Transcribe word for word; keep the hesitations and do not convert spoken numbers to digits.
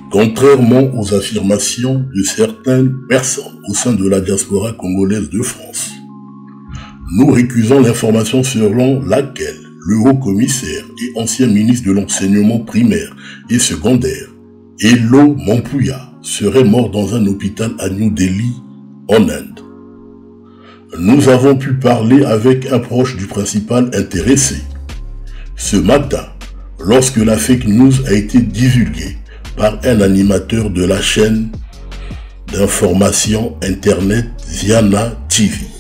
Contrairement aux affirmations de certaines personnes au sein de la diaspora congolaise de France, nous récusons l'information selon laquelle le haut-commissaire et ancien ministre de l'enseignement primaire et secondaire, Elo Mompouya, serait mort dans un hôpital à New Delhi, en Inde. Nous avons pu parler avec un proche du principal intéressé. Ce matin, lorsque la fake news a été divulguée par un animateur de la chaîne d'information Internet Viana T V.